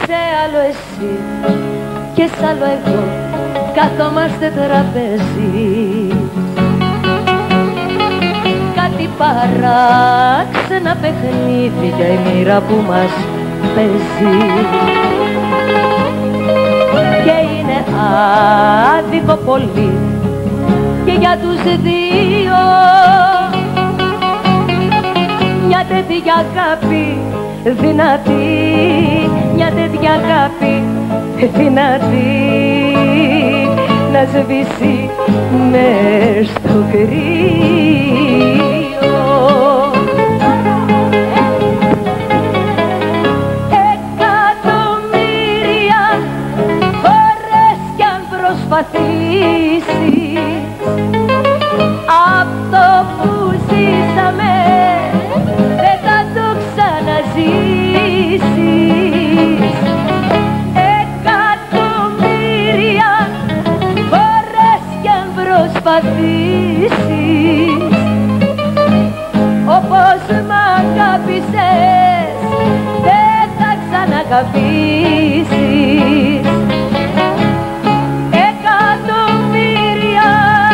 σε άλλο εσύ και σ' άλλο εγώ καθόμαστε τραπέζι. Κάτι παράξενα παιχνίδια η μοίρα που μας παίζει και είναι άδικο πολύ και για τους δύο μια τέτοια αγάπη δυνατή, μια τέτοια αγάπη δυνατή να σβήσει μες στο κρύο. Εκατομμύρια φορές κι αν προσπαθήσεις αυτό που ζήσαμε δεν θα το ξαναζήσεις. Εκατομμύρια φορές κι αν προσπαθήσεις όπως μ' αγάπησες δεν θα ξαναγαπήσεις. Εκατομμύρια.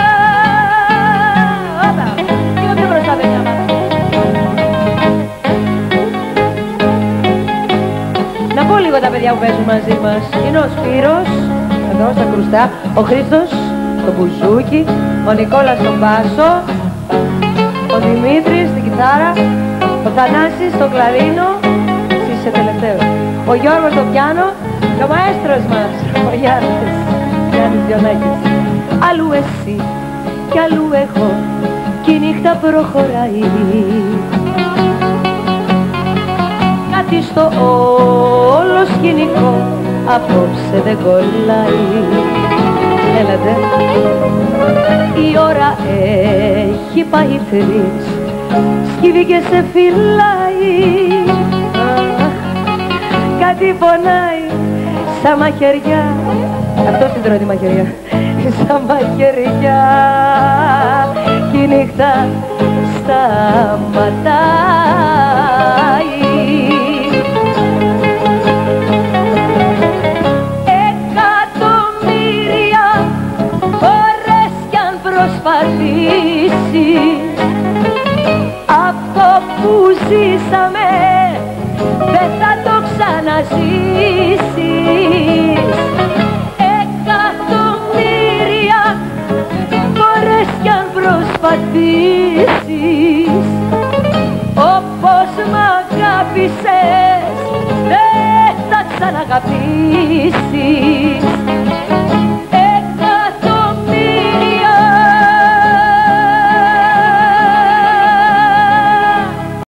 Όπα, λίγο πιο μπροστά παιδιά. Να πω λίγο τα παιδιά που παίζουν μαζί μας. Είναι ο Σπύρος, εδώ στα κρουστά, ο Χρήστος στο μπουζούκι, ο Νικόλας στον μπάσο, ο Δημήτρης στην κιθάρα, ο Θανάσης στο κλαρίνο, εσύ είσαι τελευταίος, ο Γιώργος στο πιάνο και ο μαέστρος μας, ο Γιάννης Διονάκης. Αλλού εσύ κι αλλού εγώ κι η νύχτα προχωράει. Κάτι στο όλο σκηνικό απόψε δεν κολλάει. Έλατε. Η ώρα έχει πάει 3, σκύβει και σε φυλάει. Κάτι πονάει σαν μαχαιριά. Αυτό την τρώει τη μαχαιριά. Σαν μαχαιριά κι η νύχτα σταματάει. Εκατομμύρια φορές κι αν προσπαθήσεις αυτό που ζήσαμε δεν θα το ξαναζήσεις. Εκατομμύρια φορές κι αν προσπαθήσεις όπως μ' αγάπησες δεν θα ξαναγαπήσεις.